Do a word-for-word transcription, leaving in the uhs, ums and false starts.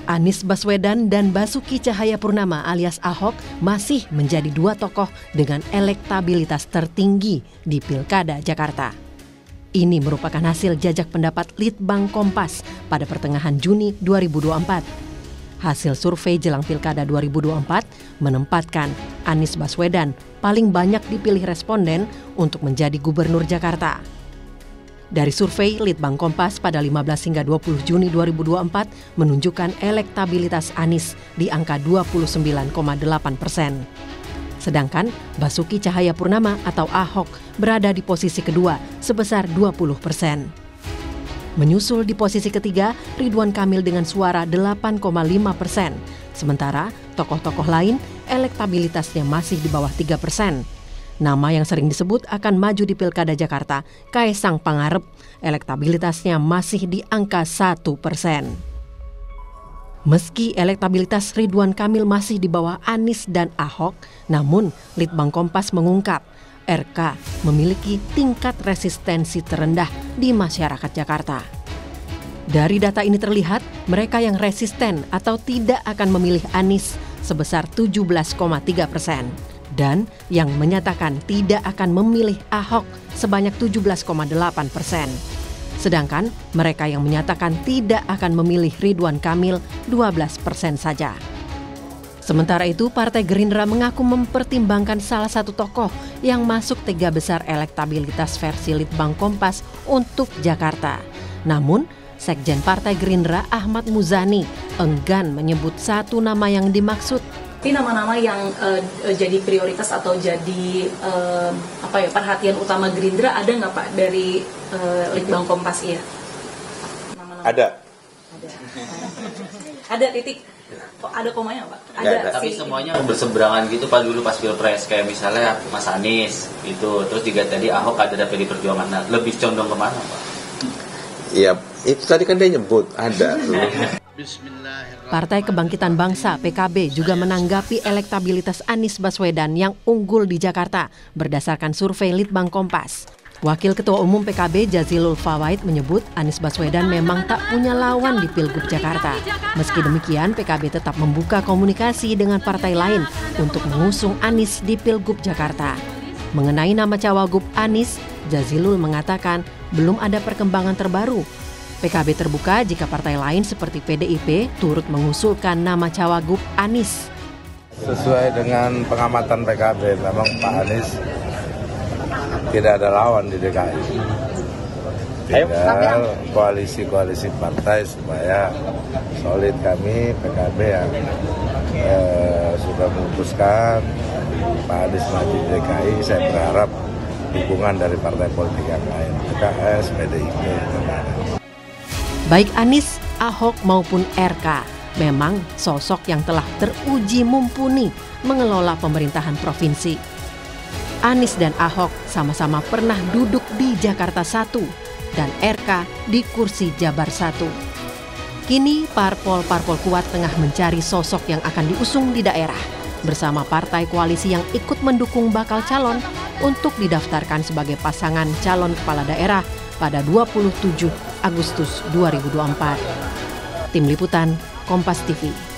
Anies Baswedan dan Basuki Cahayapurnama alias Ahok masih menjadi dua tokoh dengan elektabilitas tertinggi di Pilkada Jakarta. Ini merupakan hasil jajak pendapat Litbang Kompas pada pertengahan Juni dua ribu dua puluh empat. Hasil survei jelang Pilkada dua ribu dua puluh empat menempatkan Anies Baswedan paling banyak dipilih responden untuk menjadi Gubernur Jakarta. Dari survei Litbang Kompas pada lima belas hingga dua puluh Juni dua ribu dua puluh empat menunjukkan elektabilitas Anies di angka dua puluh sembilan koma delapan persen. Sedangkan Basuki Cahayapurnama atau Ahok berada di posisi kedua sebesar dua puluh persen. Menyusul di posisi ketiga Ridwan Kamil dengan suara delapan koma lima persen. Sementara tokoh-tokoh lain elektabilitasnya masih di bawah tiga persen. Nama yang sering disebut akan maju di Pilkada Jakarta, Kaesang Pangarep, elektabilitasnya masih di angka satu persen. Meski elektabilitas Ridwan Kamil masih di bawah Anies dan Ahok, namun Litbang Kompas mengungkap R K memiliki tingkat resistensi terendah di masyarakat Jakarta. Dari data ini terlihat mereka yang resisten atau tidak akan memilih Anies sebesar tujuh belas koma tiga persen. Dan yang menyatakan tidak akan memilih Ahok sebanyak tujuh belas koma delapan persen. Sedangkan mereka yang menyatakan tidak akan memilih Ridwan Kamil dua belas persen saja. Sementara itu, Partai Gerindra mengaku mempertimbangkan salah satu tokoh yang masuk tiga besar elektabilitas versi Litbang Kompas untuk Jakarta. Namun, Sekjen Partai Gerindra Ahmad Muzani enggan menyebut satu nama yang dimaksud. Ini nama-nama yang uh, jadi prioritas atau jadi uh, apa ya perhatian utama Gerindra ada nggak Pak dari uh, Litbang Kompas ya? Nama-nama. Ada. Ada. Ada titik. Kok ada komanya Pak? Ada. Ya, tapi semuanya berseberangan gitu Pak dulu pas Pilpres kayak misalnya Mas Anies itu terus juga tadi Ahok ada P D Perjuangan. Nah, lebih condong kemana Pak? Iya, itu tadi kan dia nyebut ada. Partai Kebangkitan Bangsa P K B juga menanggapi elektabilitas Anies Baswedan yang unggul di Jakarta berdasarkan survei Litbang Kompas. Wakil Ketua Umum P K B Jazilul Fawait menyebut Anies Baswedan memang tak punya lawan di Pilgub Jakarta. Meski demikian, P K B tetap membuka komunikasi dengan partai lain untuk mengusung Anies di Pilgub Jakarta. Mengenai nama cawagup Anies, Jazilul mengatakan belum ada perkembangan terbaru. P K B terbuka jika partai lain seperti P D I P turut mengusulkan nama cawagup Anies. Sesuai dengan pengamatan P K B, memang Pak Anies tidak ada lawan di D K I. Tinggal koalisi-koalisi partai supaya solid. Kami P K B yang eh, sudah memutuskan Pak Anies maju di D K I, saya berharap dukungan dari partai politik yang lain, P K S, P D I P, dan lain-lain. Baik Anies, Ahok maupun R K memang sosok yang telah teruji mumpuni mengelola pemerintahan provinsi. Anies dan Ahok sama-sama pernah duduk di Jakarta satu dan R K di kursi Jabar satu. Kini parpol-parpol kuat tengah mencari sosok yang akan diusung di daerah bersama partai koalisi yang ikut mendukung bakal calon untuk didaftarkan sebagai pasangan calon kepala daerah pada dua puluh tujuh Agustus dua ribu dua puluh empat. Tim Liputan Kompas T V.